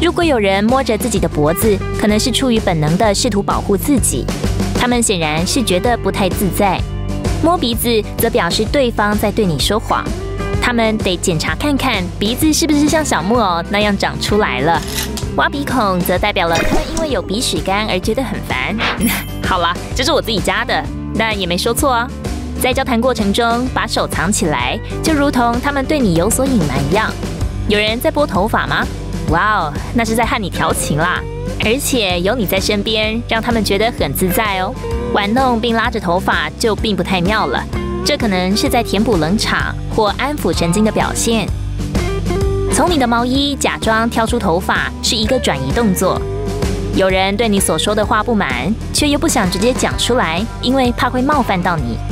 如果有人摸着自己的脖子，可能是出于本能的试图保护自己，他们显然是觉得不太自在。摸鼻子则表示对方在对你说谎，他们得检查看看鼻子是不是像小木偶那样长出来了。挖鼻孔则代表了他们因为有鼻屎干而觉得很烦。好啦，这是我自己加的，但也没说错啊。在交谈过程中把手藏起来，就如同他们对你有所隐瞒一样。有人在拨头发吗？哇哦，那是在和你调情啦！而且有你在身边，让他们觉得很自在哦。玩弄并拉着头发就并不太妙了，这可能是在填补冷场或安抚神经的表现。从你的毛衣假装挑出头发是一个转移动作。有人对你所说的话不满，却又不想直接讲出来，因为怕会冒犯到你。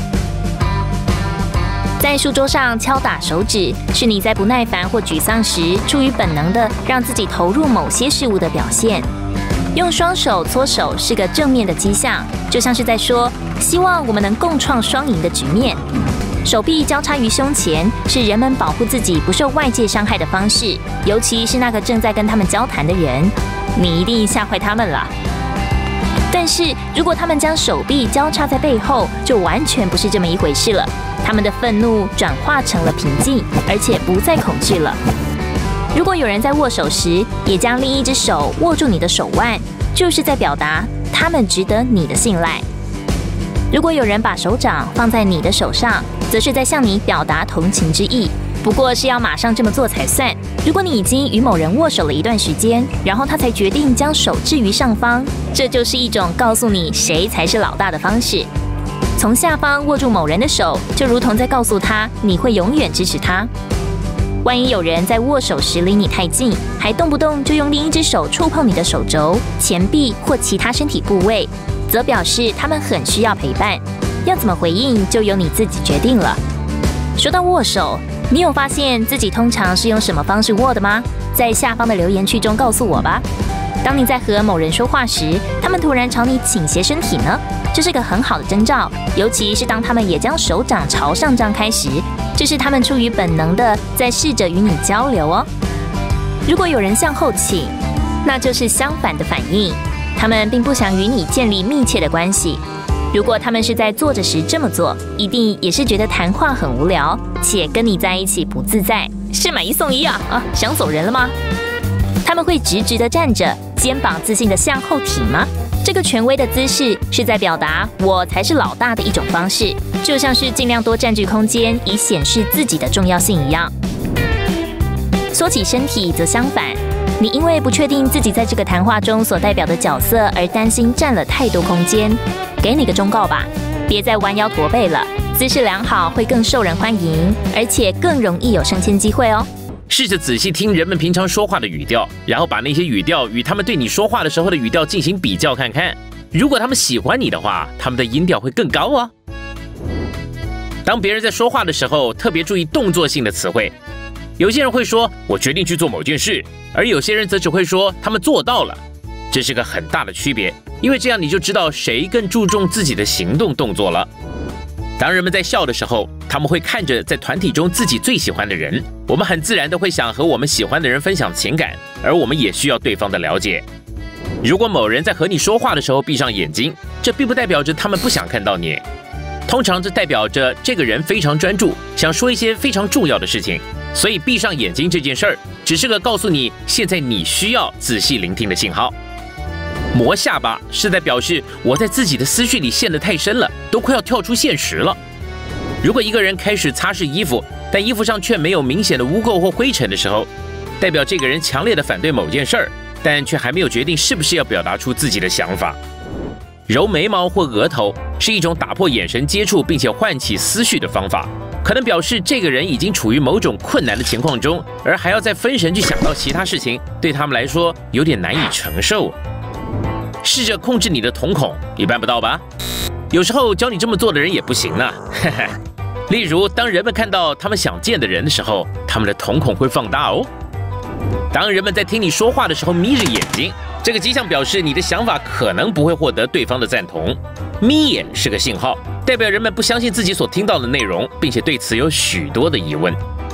在书桌上敲打手指，是你在不耐烦或沮丧时，出于本能的让自己投入某些事物的表现。用双手搓手是个正面的迹象，就像是在说希望我们能共创双赢的局面。手臂交叉于胸前是人们保护自己不受外界伤害的方式，尤其是那个正在跟他们交谈的人，你一定吓坏他们了。但是如果他们将手臂交叉在背后，就完全不是这么一回事了。他们的愤怒转化成了平静，而且不再恐惧了。如果有人在握手时，也将另一只手握住你的手腕，就是在表达他们值得你的信赖。如果有人把手掌放在你的手上，则是在向你表达同情之意，不过是要马上这么做才算。如果你已经与某人握手了一段时间，然后他才决定将手置于上方，这就是一种告诉你谁才是老大的方式。从下方握住某人的手，就如同在告诉他你会永远支持他。万一有人在握手时离你太近，还动不动就用另一只手触碰你的手肘、前臂或其他身体部位，则表示他们很需要陪伴。要怎么回应，就由你自己决定了。说到握手，你有发现自己通常是用什么方式握的吗？在下方的留言区中告诉我吧。当你在和某人说话时，他们突然朝你倾斜身体呢，这是个很好的征兆，尤其是当他们也将手掌朝上张开时，这是他们出于本能的在试着与你交流哦。如果有人向后倾，那就是相反的反应，他们并不想与你建立密切的关系。如果他们是在坐着时这么做，一定也是觉得谈话很无聊，且跟你在一起不自在。是买一送一啊！想走人了吗？他们会直直地站着，肩膀自信地向后挺吗？这个权威的姿势是在表达我才是老大的一种方式，就像是尽量多占据空间，以显示自己的重要性一样。缩起身体则相反，你因为不确定自己在这个谈话中所代表的角色而担心占了太多空间。给你个忠告吧，别再弯腰驼背了，姿势良好会更受人欢迎，而且更容易有升迁机会哦。 试着仔细听人们平常说话的语调，然后把那些语调与他们对你说话的时候的语调进行比较看看。如果他们喜欢你的话，他们的音调会更高哦。当别人在说话的时候，特别注意动作性的词汇。有些人会说“我决定去做某件事”，而有些人则只会说“他们做到了”。这是个很大的区别，因为这样你就知道谁更注重自己的行动动作了。当人们在笑的时候，他们会看着在团体中自己最喜欢的人，我们很自然的会想和我们喜欢的人分享情感，而我们也需要对方的了解。如果某人在和你说话的时候闭上眼睛，这并不代表着他们不想看到你，通常这代表着这个人非常专注，想说一些非常重要的事情。所以闭上眼睛这件事儿，只是个告诉你现在你需要仔细聆听的信号。磨下巴是在表示我在自己的思绪里陷得太深了，都快要跳出现实了。如果一个人开始擦拭衣服，但衣服上却没有明显的污垢或灰尘的时候，代表这个人强烈的反对某件事儿，但却还没有决定是不是要表达出自己的想法。揉眉毛或额头是一种打破眼神接触并且唤起思绪的方法，可能表示这个人已经处于某种困难的情况中，而还要再分神去想到其他事情，对他们来说有点难以承受。试着控制你的瞳孔，你办不到吧？有时候教你这么做的人也不行呢。例如，当人们看到他们想见的人的时候，他们的瞳孔会放大哦。当人们在听你说话的时候眯着眼睛，这个迹象表示你的想法可能不会获得对方的赞同。眯眼是个信号，代表人们不相信自己所听到的内容，并且对此有许多的疑问。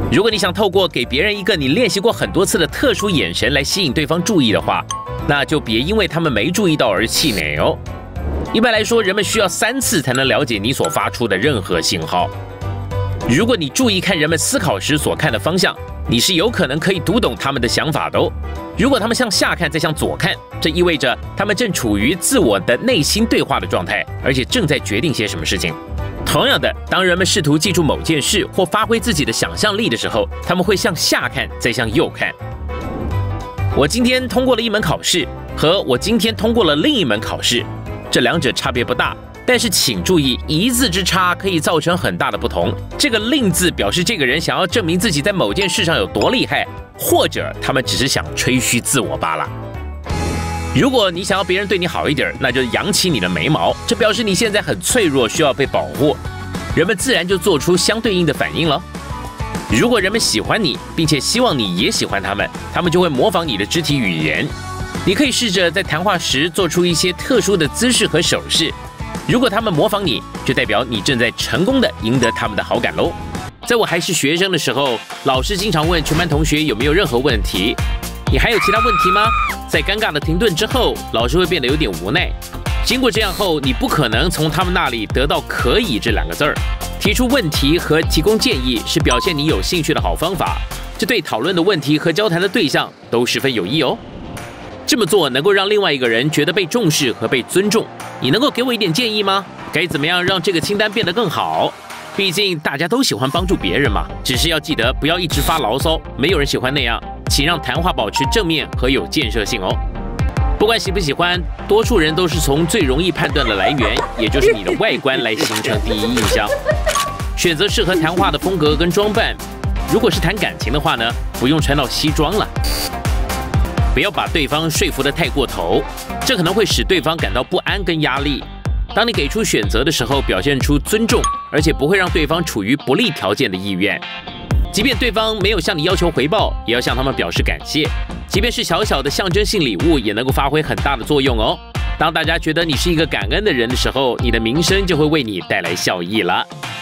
如果你想透过给别人一个你练习过很多次的特殊眼神来吸引对方注意的话，那就别因为他们没注意到而气馁哦。一般来说，人们需要3次才能了解你所发出的任何信号。如果你注意看人们思考时所看的方向，你是有可能可以读懂他们的想法的哦。如果他们向下看再向左看，这意味着他们正处于自我的内心对话的状态，而且正在决定些什么事情。同样的，当人们试图记住某件事或发挥自己的想象力的时候，他们会向下看再向右看。我今天通过了一门考试，和我今天通过了另一门考试，这两者差别不大。但是请注意，一字之差可以造成很大的不同。这个令字表示这个人想要证明自己在某件事上有多厉害，或者他们只是想吹嘘自我罢了。如果你想要别人对你好一点，那就扬起你的眉毛，这表示你现在很脆弱，需要被保护。人们自然就做出相对应的反应了。如果人们喜欢你，并且希望你也喜欢他们，他们就会模仿你的肢体语言。你可以试着在谈话时做出一些特殊的姿势和手势。如果他们模仿你，就代表你正在成功地赢得他们的好感喽。在我还是学生的时候，老师经常问全班同学有没有任何问题。你还有其他问题吗？在尴尬的停顿之后，老师会变得有点无奈。经过这样后，你不可能从他们那里得到可以这2个字儿。提出问题和提供建议是表现你有兴趣的好方法，这对讨论的问题和交谈的对象都十分有益哦。这么做能够让另外一个人觉得被重视和被尊重。你能够给我一点建议吗？该怎么样让这个清单变得更好？毕竟大家都喜欢帮助别人嘛，只是要记得不要一直发牢骚，没有人喜欢那样。请让谈话保持正面和有建设性哦。不管喜不喜欢，多数人都是从最容易判断的来源，也就是你的外观来形成第一印象。选择适合谈话的风格跟装扮。如果是谈感情的话呢，不用穿到西装了。不要把对方说服得太过头，这可能会使对方感到不安跟压力。当你给出选择的时候，表现出尊重，而且不会让对方处于不利条件的意愿。即便对方没有向你要求回报，也要向他们表示感谢。即便是小小的象征性礼物，也能够发挥很大的作用哦。当大家觉得你是一个感恩的人的时候，你的名声就会为你带来效益了。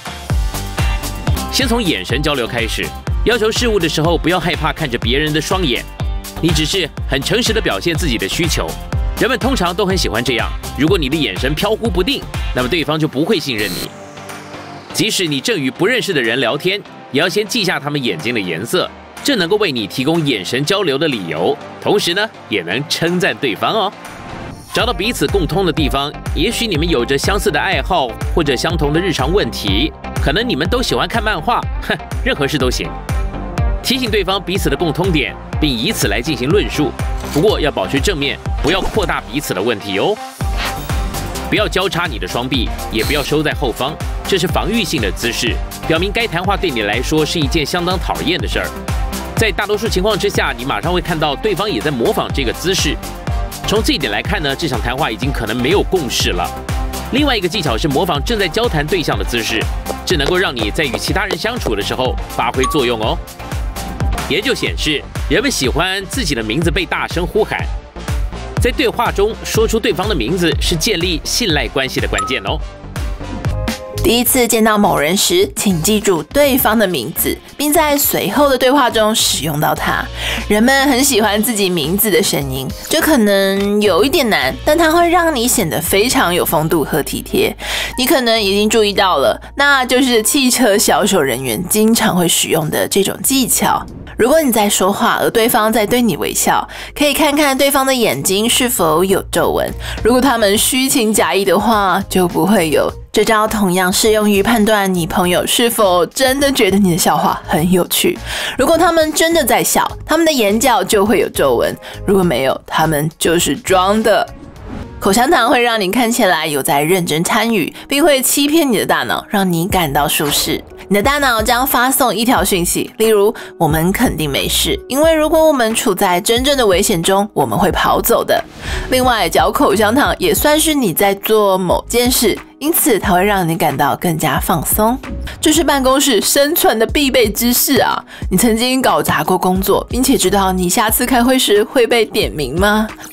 先从眼神交流开始，要求事物的时候，不要害怕看着别人的双眼，你只是很诚实地表现自己的需求。人们通常都很喜欢这样。如果你的眼神飘忽不定，那么对方就不会信任你。即使你正与不认识的人聊天，也要先记下他们眼睛的颜色，这能够为你提供眼神交流的理由，同时呢，也能称赞对方哦。找到彼此共通的地方，也许你们有着相似的爱好或者相同的日常问题，可能你们都喜欢看漫画，任何事都行。提醒对方彼此的共通点，并以此来进行论述。不过要保持正面，不要扩大彼此的问题哦。不要交叉你的双臂，也不要收在后方，这是防御性的姿势，表明该谈话对你来说是一件相当讨厌的事儿。在大多数情况之下，你马上会看到对方也在模仿这个姿势。从这一点来看呢，这场谈话已经可能没有共识了。另外一个技巧是模仿正在交谈对象的姿势，这能够让你在与其他人相处的时候发挥作用哦。研究显示，人们喜欢自己的名字被大声呼喊。在对话中说出对方的名字是建立信赖关系的关键哦。 第一次见到某人时，请记住对方的名字，并在随后的对话中使用到它。人们很喜欢自己名字的声音，这可能有一点难，但它会让你显得非常有风度和体贴。你可能已经注意到了，那就是汽车销售人员经常会使用的这种技巧。如果你在说话，而对方在对你微笑，可以看看对方的眼睛是否有皱纹。如果他们虚情假意的话，就不会有。这招同样适用于判断你朋友是否真的觉得你的笑话很有趣。如果他们真的在笑，他们的眼角就会有皱纹；如果没有，他们就是装的。口香糖会让你看起来有在认真参与，并会欺骗你的大脑，让你感到舒适。你的大脑将发送一条讯息，例如我们肯定没事，因为如果我们处在真正的危险中，我们会跑走的。另外，嚼口香糖也算是你在做某件事，因此它会让你感到更加放松。这是办公室生存的必备知识啊！你曾经搞砸过工作，并且知道你下次开会时会被点名吗？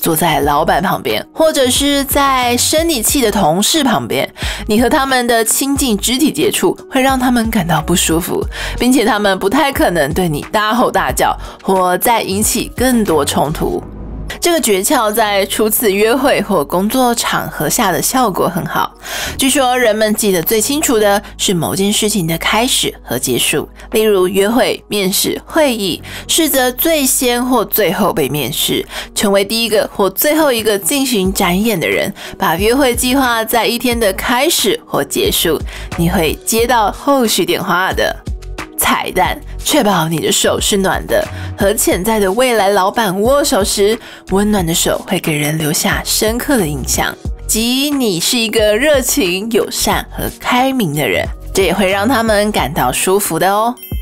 坐在老板旁边，或者是在生你气的同事旁边，你和他们的亲近肢体接触会让他们感到不舒服，并且他们不太可能对你大吼大叫，或再引起更多冲突。这个诀窍在初次约会或工作场合下的效果很好。据说人们记得最清楚的是某件事情的开始和结束，例如约会、面试、会议，试着最先或最后被面试，成为第一个或最后一个进行展演的人，把约会计划在一天的开始或结束，你会接到后续电话的。彩蛋，确保你的手是暖的，和潜在的未来老板握手时，温暖的手会给人留下深刻的印象，即你是一个热情、友善和开明的人，这也会让他们感到舒服的哦。